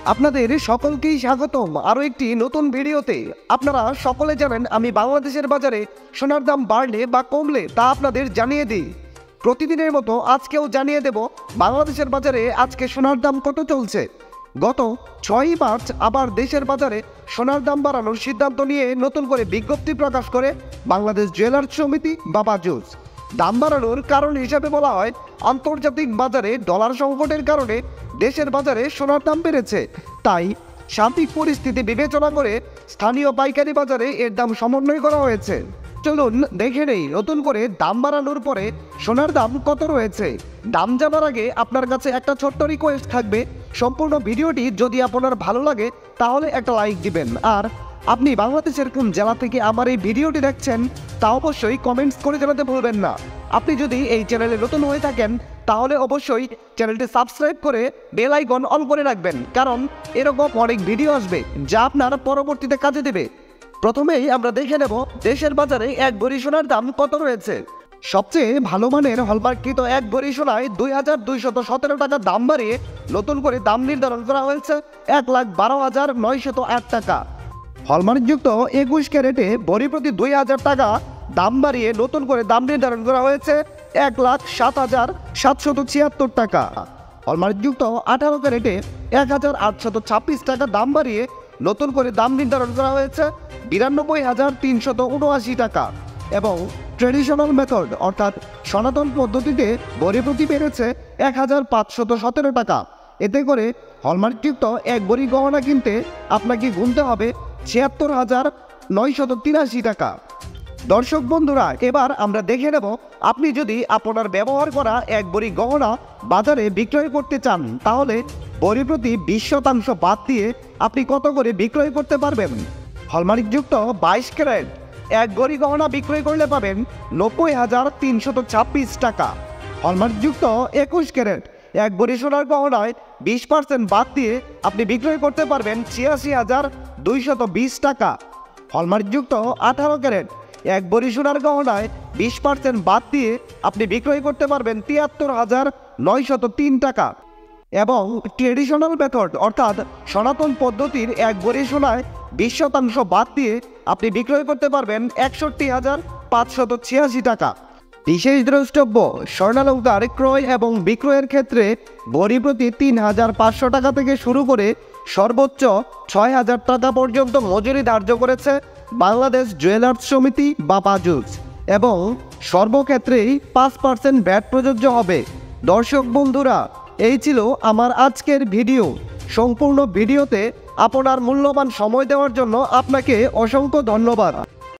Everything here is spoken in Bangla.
আপনাদের সকলকেই স্বাগতম আরও একটি নতুন ভিডিওতে। আপনারা সকলে জানেন আমি বাংলাদেশের বাজারে সোনার দাম বাড়লে বা কমলে তা আপনাদের জানিয়ে দিই। প্রতিদিনের মতো আজকেও জানিয়ে দেব বাংলাদেশের বাজারে আজকে সোনার দাম কত চলছে। গত 6 মার্চ আবার দেশের বাজারে সোনার দাম বাড়ানোর সিদ্ধান্ত নিয়ে নতুন করে বিজ্ঞপ্তি প্রকাশ করে বাংলাদেশ জুয়েলার্স সমিতি বা বাজুস। দাম বাড়ানোর কারণ হিসাবে বলা হয় আন্তর্জাতিক বাজারে ডলার সংকটের কারণে দেশের বাজারে সোনার দাম বেড়েছে, তাই সার্বিক পরিস্থিতি বিবেচনা করে স্থানীয় পাইকারি বাজারে এর দাম সমন্বয় করা হয়েছে। চলুন দেখে নেই নতুন করে দাম বাড়ানোর পরে সোনার দাম কত রয়েছে। দাম জানার আগে আপনার কাছে একটা ছোট্ট রিকোয়েস্ট থাকবে, সম্পূর্ণ ভিডিওটি যদি আপনার ভালো লাগে তাহলে একটা লাইক দিবেন। আর আপনি বাংলাদেশের কোন জেলা থেকে আমার এই ভিডিওটি দেখছেন তা অবশ্যই কমেন্টস করে জানাতে ভুলবেন না। আপনি যদি এই চ্যানেলে নতুন হয়ে থাকেন তাহলে অবশ্যই চ্যানেলটি সাবস্ক্রাইব করে বেল আইকন অন করে রাখবেন, কারণ এরকম অনেক ভিডিও আসবে যা আপনার পরবর্তীতে কাজে দেবে। প্রথমেই আমরা দেখে নেব দেশের বাজারে এক ভরি সোনার দাম কত রয়েছে। সবচেয়ে ভালো মানের হলমার্ককৃত এক ভরি সোনায় 2217 টাকা দাম বাড়িয়ে নতুন করে দাম নির্ধারণ করা হয়েছে 1,12,908 টাকা। হলমার্কযুক্ত 21 ক্যারেটে ভরি প্রতি 2000 টাকা দাম বাড়িয়ে নতুন করে দাম নির্ধারণ করা হয়েছে 1,07,776 টাকা। হলমার্কযুক্ত 18 ক্যারেটে 1,826 টাকা দাম বাড়িয়ে নতুন করে দাম নির্ধারণ করা হয়েছে 92,379 টাকা। এবং ট্রেডিশনাল মেথড অর্থাৎ সনাতন পদ্ধতিতে ভরি প্রতি বেড়েছে 1,517 টাকা। এতে করে হলমার্কযুক্ত এক ভরি গহনা কিনতে আপনাকে গুনতে হবে 76,983 টাকা। দর্শক বন্ধুরা, এবার আমরা দেখে নেব আপনি যদি আপনার ব্যবহার করা এক ভরি গহনা বাজারে বিক্রয় করতে চান তাহলে ভরি প্রতি 20% বাদ দিয়ে আপনি কত করে বিক্রয় করতে পারবেন। হলমার্কযুক্ত 22 ক্যারেট এক ভরি গহনা বিক্রয় করলে পাবেন 90,326 টাকা। হলমার্কযুক্ত 21 ক্যারেট এক ভরি সোনার গহনায় 20% বাদ দিয়ে আপনি বিক্রয় করতে পারবেন 86,220 টাকা। হলমার্কযুক্ত 18 ক্যারেট এক ভরি সোনার গহনায় 20% বাদ দিয়ে আপনি বিক্রয় করতে পারবেন 73,903 টাকা। এবং ট্রেডিশনাল মেথড অর্থাৎ সনাতন পদ্ধতির এক ভরি সোনায় 20% বাদ দিয়ে আপনি বিক্রয় করতে পারবেন 61,586 টাকা। বিশেষ দ্রষ্টব্য, স্বর্ণালংকার ক্রয় এবং বিক্রয়ের ক্ষেত্রে ভরি প্রতি 3,500 টাকা থেকে শুরু করে সর্বোচ্চ 6,000 টাকা পর্যন্ত মজুরি ধার্য করেছে বাংলাদেশ জুয়েলার্স সমিতি বা বাজুস, এবং সর্বক্ষেত্রেই 5% ভ্যাট প্রযোজ্য হবে। দর্শক বন্ধুরা, এই ছিল আমার আজকের ভিডিও। সম্পূর্ণ ভিডিওতে আপনার মূল্যবান সময় দেওয়ার জন্য আপনাকে অসংখ্য ধন্যবাদ।